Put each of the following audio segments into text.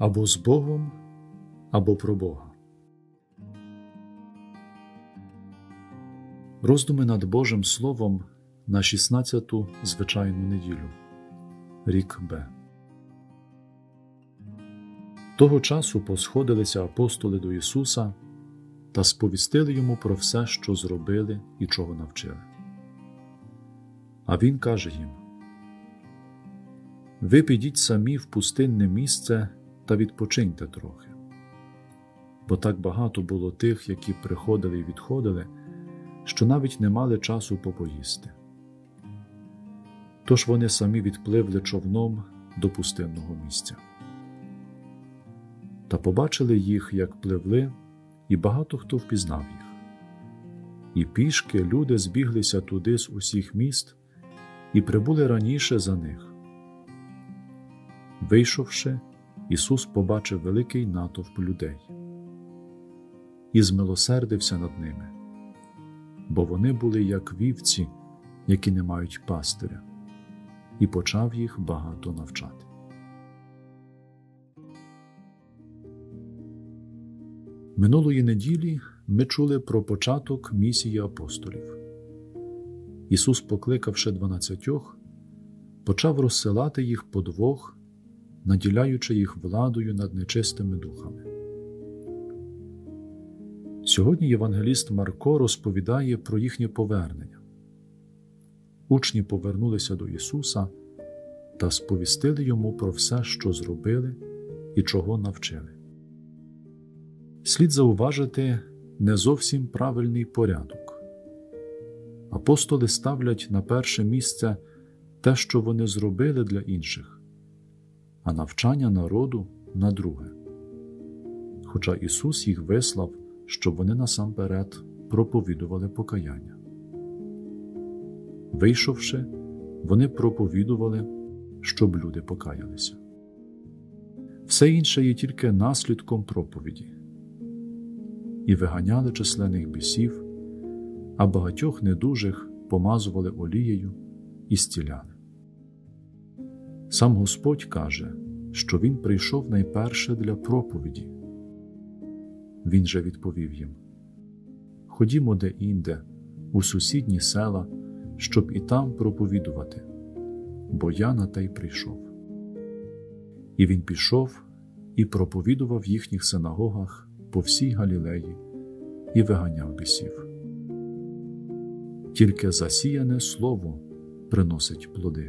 або з Богом, або про Бога. Роздуми над Божим Словом на 16-ту звичайну неділю. Рік Б. Того часу посходилися апостоли до Ісуса та сповістили Йому про все, що зробили і чого навчили. А Він каже їм: «Ви підіть самі в пустинне місце та відпочиньте трохи». Бо так багато було тих, які приходили і відходили, що навіть не мали часу попоїсти. Тож вони самі відпливли човном до пустинного місця. Та побачили їх, як пливли, і багато хто впізнав їх. І пішки люди збіглися туди з усіх міст і прибули раніше за них. Вийшовши, Ісус побачив великий натовп людей і змилосердився над ними, бо вони були як вівці, які не мають пастиря, і почав їх багато навчати. Минулої неділі ми чули про початок місії апостолів. Ісус, покликавши 12, почав розсилати їх по двох, наділяючи їх владою над нечистими духами. Сьогодні євангеліст Марко розповідає про їхнє повернення. Учні повернулися до Ісуса та сповістили Йому про все, що зробили і чого навчили. Слід зауважити не зовсім правильний порядок. Апостоли ставлять на перше місце те, що вони зробили для інших, а навчання народу на друге. Хоча Ісус їх вислав, щоб вони насамперед проповідували покаяння. Вийшовши, вони проповідували, щоб люди покаялися. Все інше є тільки наслідком проповіді. І виганяли численних бісів, а багатьох недужих помазували олією і зціляли. Сам Господь каже, що Він прийшов найперше для проповіді. Він же відповів їм: «Ходімо де-інде, у сусідні села, щоб і там проповідувати, бо я на те й прийшов». І Він пішов і проповідував в їхніх синагогах по всій Галілеї і виганяв бісів. Тільки засіяне слово приносить плоди.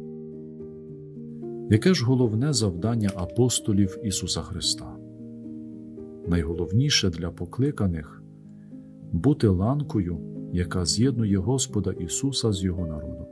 Яке ж головне завдання апостолів Ісуса Христа? Найголовніше для покликаних – бути ланкою, яка з'єднує Господа Ісуса з Його народом.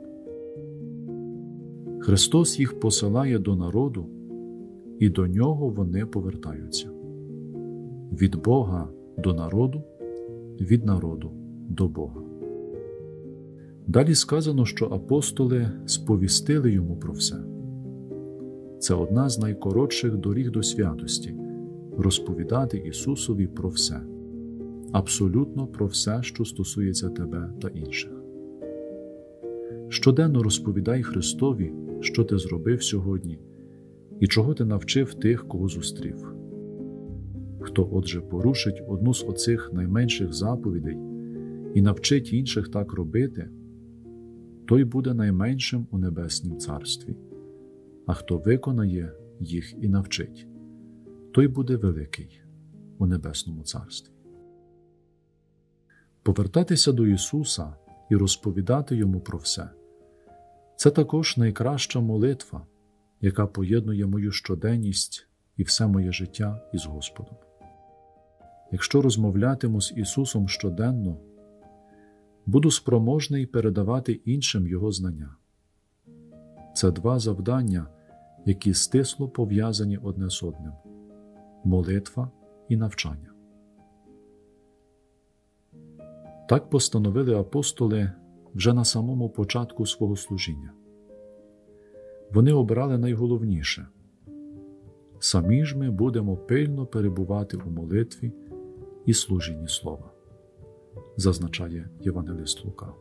Христос їх посилає до народу, і до Нього вони повертаються. Від Бога до народу, від народу до Бога. Далі сказано, що апостоли сповістили Йому про все. Це одна з найкоротших доріг до святості – розповідати Ісусові про все. Абсолютно про все, що стосується тебе та інших. Щоденно розповідай Христові, що ти зробив сьогодні і чого ти навчив тих, кого зустрів. Хто, отже, порушить одну з оцих найменших заповідей і навчить інших так робити, той буде найменшим у Небеснім Царстві, а хто виконає їх і навчить, той буде великий у Небесному Царстві. Повертатися до Ісуса і розповідати Йому про все – це також найкраща молитва, яка поєднує мою щоденність і все моє життя із Господом. Якщо розмовлятиму з Ісусом щоденно, буду спроможний передавати іншим Його знання. Це два завдання, які стисло пов'язані одне з одним – молитва і навчання. Так постановили апостоли вже на самому початку свого служіння. Вони обрали найголовніше – самі ж ми будемо пильно перебувати у молитві і служінні слова, зазначає євангелист Лука.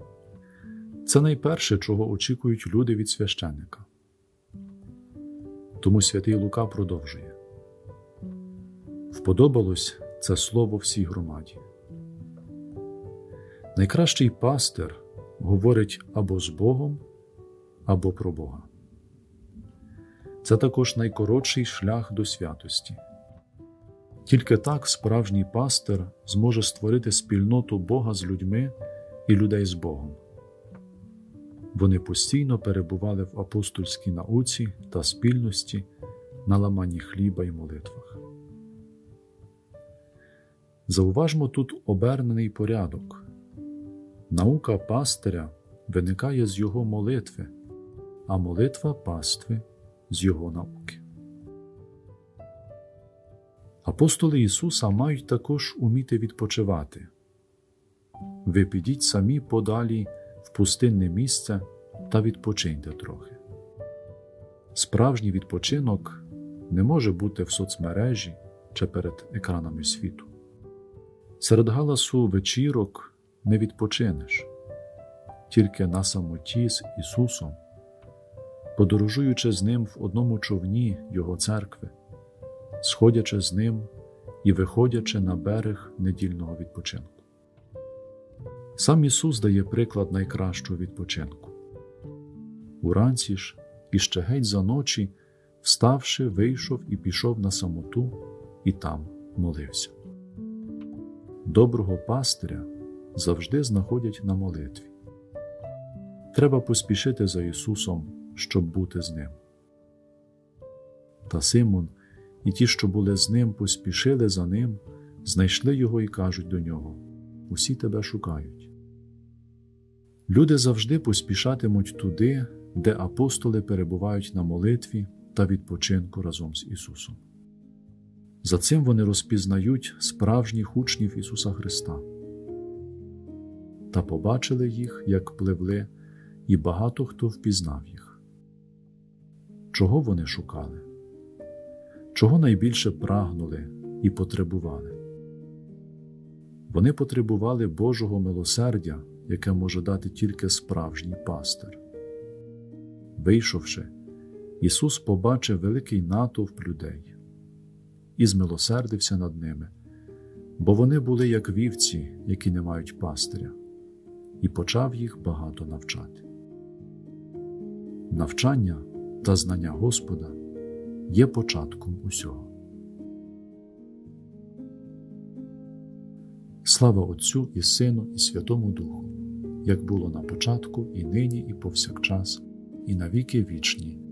Це найперше, чого очікують люди від священника. Тому святий Лука продовжує. Вподобалось це слово всій громаді. Найкращий пастир говорить або з Богом, або про Бога. Це також найкоротший шлях до святості. Тільки так справжній пастир зможе створити спільноту Бога з людьми і людей з Богом. Вони постійно перебували в апостольській науці та спільності на ламанні хліба й молитвах. Зауважмо тут обернений порядок. Наука пастиря виникає з його молитви, а молитва пастви з його науки. Апостоли Ісуса мають також уміти відпочивати. Ви підіть самі подалі в пустинне місце та відпочиньте трохи. Справжній відпочинок не може бути в соцмережі чи перед екранами світу. Серед галасу вечірок не відпочинеш, тільки на самоті з Ісусом, подорожуючи з Ним в одному човні Його церкви, сходячи з Ним і виходячи на берег недільного відпочинку. Сам Ісус дає приклад найкращого відпочинку. Уранці ж, і ще геть за ночі, вставши, вийшов і пішов на самоту, і там молився. Доброго пастиря завжди знаходять на молитві. Треба поспішити за Ісусом, щоб бути з Ним. Та Симон і ті, що були з Ним, поспішили за Ним, знайшли Його і кажуть до Нього: «Усі Тебе шукають». Люди завжди поспішатимуть туди, де апостоли перебувають на молитві та відпочинку разом з Ісусом. За цим вони розпізнають справжніх учнів Ісуса Христа. Та побачили їх, як пливли, і багато хто впізнав їх. Чого вони шукали? Чого найбільше прагнули і потребували? Вони потребували Божого милосердя, яке може дати тільки справжній пастир. Вийшовши, Ісус побачив великий натовп людей і змилосердився над ними, бо вони були як вівці, які не мають пастиря, і почав їх багато навчати. Навчання та знання Господа є початком усього. Слава Отцю і Сину і Святому Духу, як було на початку, і нині, і повсякчас, і на віки вічні.